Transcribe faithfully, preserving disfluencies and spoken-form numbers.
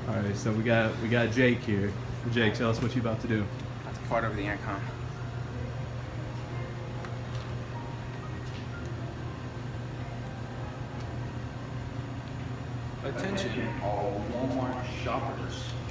All right, so we got we got Jake here. Jake, tell us what you about to do. About to fart over the intercom. Attention all Walmart shoppers.